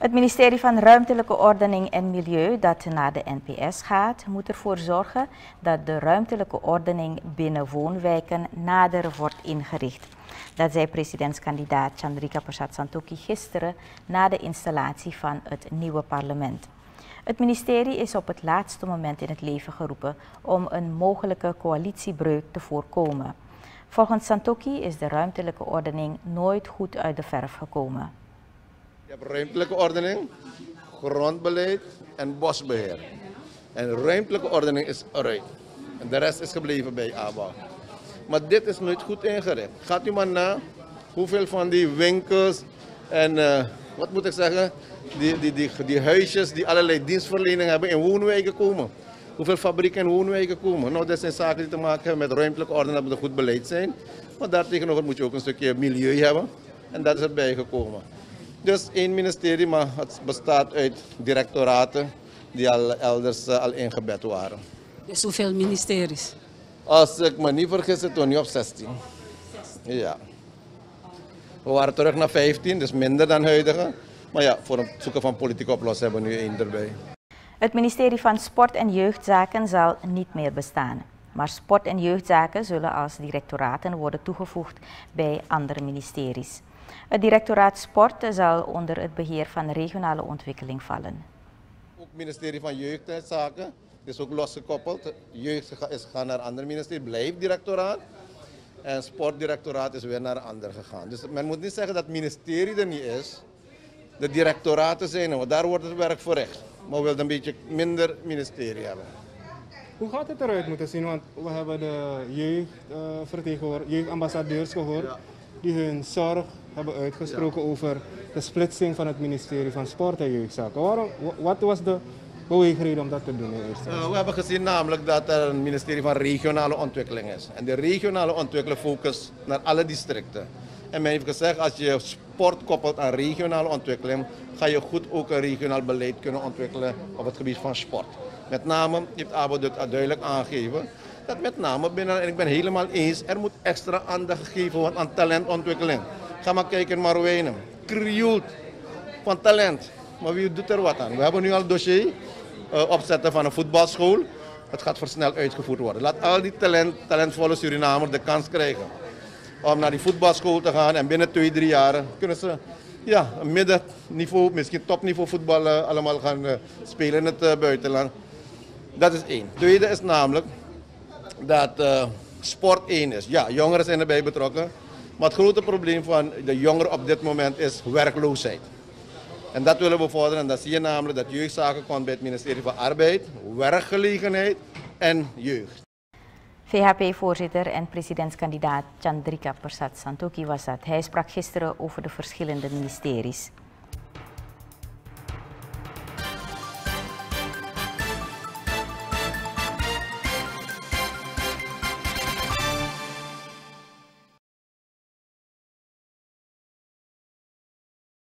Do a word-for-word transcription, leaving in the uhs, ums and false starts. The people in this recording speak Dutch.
Het ministerie van Ruimtelijke Ordening en Milieu, dat naar de N P S gaat, moet ervoor zorgen dat de ruimtelijke ordening binnen woonwijken nader wordt ingericht. Dat zei presidentskandidaat Chandrika Persat Santokhi gisteren na de installatie van het nieuwe parlement. Het ministerie is op het laatste moment in het leven geroepen om een mogelijke coalitiebreuk te voorkomen. Volgens Santokhi is de ruimtelijke ordening nooit goed uit de verf gekomen. Je hebt ruimtelijke ordening, grondbeleid en bosbeheer. En ruimtelijke ordening is eruit. En de rest is gebleven bij A B A. Maar dit is nooit goed ingericht. Gaat u maar na hoeveel van die winkels en uh, wat moet ik zeggen, die, die, die, die huisjes die allerlei dienstverlening hebben in woonwijken komen. Hoeveel fabrieken in woonwijken komen. Nou, dat zijn zaken die te maken hebben met ruimtelijke ordening, dat moet een goed beleid zijn. Maar daartegenover moet je ook een stukje milieu hebben. En dat is erbij gekomen. Dus één ministerie, maar het bestaat uit directoraten die al elders uh, al ingebed waren. Dus hoeveel ministeries? Als ik me niet vergis, zitten we nu op zestien. Ja. We waren terug naar vijftien, dus minder dan huidige. Maar ja, voor het zoeken van politieke oplossingen hebben we nu één erbij. Het ministerie van Sport en Jeugdzaken zal niet meer bestaan. Maar sport- en jeugdzaken zullen als directoraten worden toegevoegd bij andere ministeries. Het directoraat Sport zal onder het beheer van regionale ontwikkeling vallen. Ook het ministerie van Jeugdzaken is ook losgekoppeld. Jeugd is gegaan naar een ander ministerie, blijft directoraat. En sportdirectoraat is weer naar een ander gegaan. Dus men moet niet zeggen dat het ministerie er niet is. De directoraten zijn er, want daar wordt het werk verricht. Maar we willen een beetje minder ministerie hebben. Hoe gaat het eruit moeten zien? Want we hebben de jeugdvertegenwoordigers, uh, jeugdambassadeurs gehoord, ja, die hun zorg hebben uitgesproken, ja, over de splitsing van het ministerie van Sport en Jeugdzaken. Waarom, wat was de beweegreden om dat te doen in eerste instantie? Uh, we hebben gezien namelijk dat er een ministerie van regionale ontwikkeling is. En de regionale ontwikkeling focust naar alle districten. En men heeft gezegd, als je sport koppelt aan regionale ontwikkeling, ga je goed ook een regionaal beleid kunnen ontwikkelen op het gebied van sport. Met name, heeft A B A dit duidelijk aangegeven, dat met name binnen, en ik ben helemaal eens, er moet extra aandacht gegeven worden aan talentontwikkeling. Ga maar kijken in Marowijnen. Krioelt van talent. Maar wie doet er wat aan? We hebben nu al het dossier uh, opzetten van een voetbalschool. Het gaat versneld uitgevoerd worden. Laat al die talent, talentvolle Surinamers de kans krijgen om naar die voetbalschool te gaan. En binnen twee, drie jaar kunnen ze ja, een middenniveau, misschien topniveau voetbal uh, allemaal gaan uh, spelen in het uh, buitenland. Dat is één. Tweede is namelijk dat uh, sport één is. Ja, jongeren zijn erbij betrokken. Maar het grote probleem van de jongeren op dit moment is werkloosheid. En dat willen we vorderen. En dat zie je namelijk dat jeugdzaken komt bij het ministerie van Arbeid, werkgelegenheid en jeugd. V H P-voorzitter en presidentskandidaat Chandrika Persat Santokhi was dat. Hij sprak gisteren over de verschillende ministeries.